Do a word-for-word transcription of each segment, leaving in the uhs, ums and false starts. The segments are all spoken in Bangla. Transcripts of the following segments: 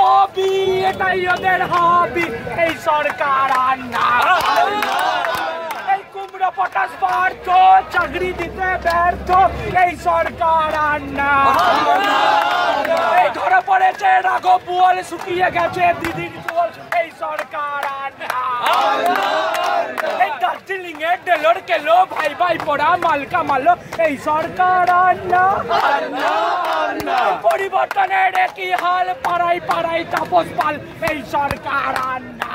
হবি, এটাই ওদের হবি, এই সরকার আর না। এই কুমড়ো পটাশ পার্থ, চাকরি দিতে ব্যর্থ, এই সরকার আর না। এই ধরে পড়েছে রাঘব বোয়াল, শুকিয়ে গেছে দিদির কোল, এই সরকার আর না। এই দার্জিলিং এ ডেলোর কেলো, ভাই ভাই পড়া মালকা মালো, এই সরকার আর না। পরিবর্তনের কি হাল, পাড়াই পাড়াই তাপস পাল, এই সরকার আর না।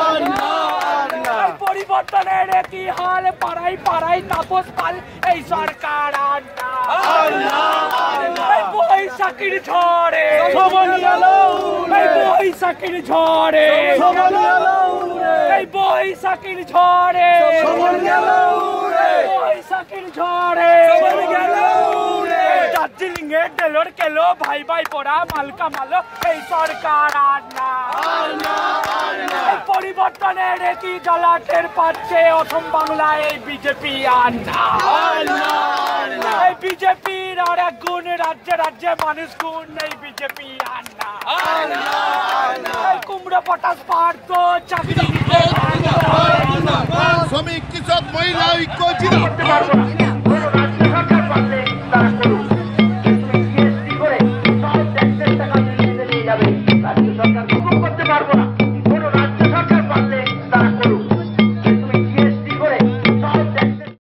পরিবর্তনের কি হাল, পাড়াই পাড়াই তাপস পাল, এই সরকার আর না। বৈশাখীর ঝড়ে, এই বৈশাখীর ঝড়ে, এই বৈশাখীর ঝড়ে, বৈশাখীর ঝড়ে, দার্জিলিং এ ডেলোর কেলো, ভাই ভাই পড়া মালকা মালো, এই সরকার আর না। পরিবর্তনের কি জ্বালা টের পাচ্ছে অসম বাংলায়, এই বিজেপি আর না। এই বিজেপির আর এক গুণ, রাজ্যে রাজ্যে মানুষ গুণ, এই বিজেপি আর না। এই কুমড়ো পটাশ পার্থ, চাকরি দিতে ব্যর্থ, শ্রমিক কৃষক মহিলা ঐক্য